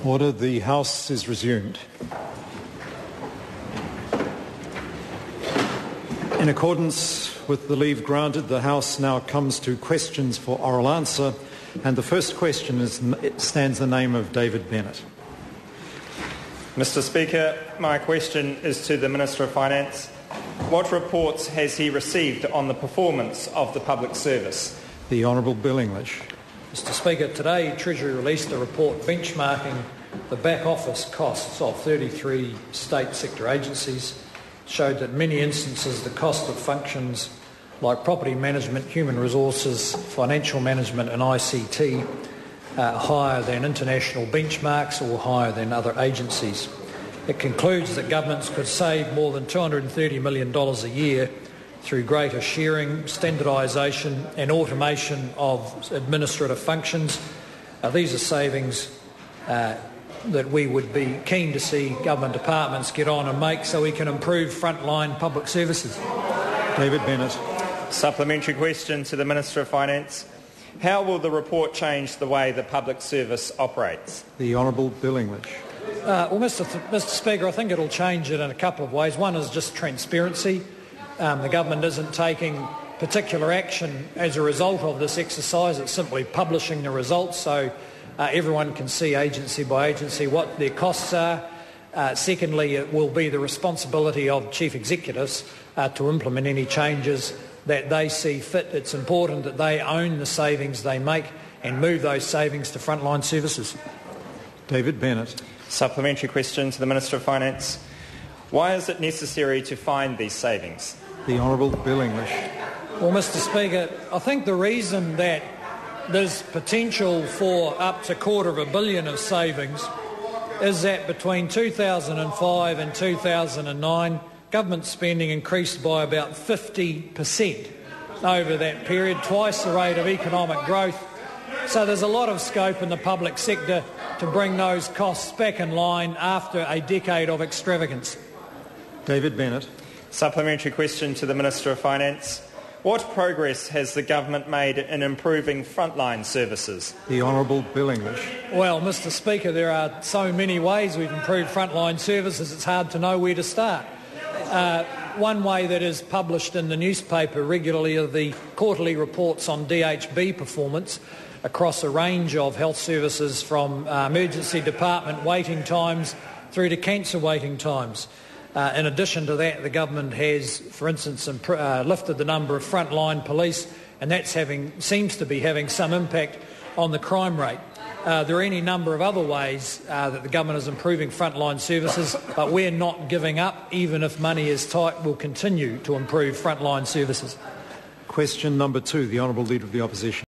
Order. The House is resumed. In accordance with the leave granted, the House now comes to questions for oral answer, and the first question stands the name of David Bennett. Mr Speaker, my question is to the Minister of Finance. What reports has he received on the performance of the public service? The Honourable Bill English. Mr Speaker, today Treasury released a report benchmarking the back office costs of 33 state sector agencies. It showed that in many instances the cost of functions like property management, human resources, financial management and ICT are higher than international benchmarks or higher than other agencies. It concludes that governments could save more than $230 million a year through greater sharing, standardisation and automation of administrative functions. These are savings that we would be keen to see government departments get on and make so we can improve frontline public services. David Bennett. Supplementary question to the Minister of Finance. How will the report change the way the public service operates? The Honourable Bill English. Mr Speaker, I think it will change it in a couple of ways. One is just transparency. The government isn't taking particular action as a result of this exercise. It's simply publishing the results so everyone can see agency by agency what their costs are. Secondly, it will be the responsibility of chief executives to implement any changes that they see fit. It's important that they own the savings they make and move those savings to frontline services. David Bennett. Supplementary question to the Minister of Finance. Why is it necessary to find these savings? The Honourable Bill English. Well, Mr Speaker, I think the reason that there's potential for up to $250 million of savings is that between 2005 and 2009, government spending increased by about 50% over that period, twice the rate of economic growth. So there's a lot of scope in the public sector to bring those costs back in line after a decade of extravagance. David Bennett. Supplementary question to the Minister of Finance. What progress has the government made in improving frontline services? The Honourable Bill English. Well, Mr Speaker, there are so many ways we've improved frontline services, it's hard to know where to start. One way that is published in the newspaper regularly are the quarterly reports on DHB performance across a range of health services, from emergency department waiting times through to cancer waiting times. In addition to that, the government has, for instance, lifted the number of frontline police, and that seems to be having some impact on the crime rate. There are any number of other ways that the government is improving frontline services, but we're not giving up. Even if money is tight, we'll continue to improve frontline services. Question number 2, the Honourable Leader of the Opposition.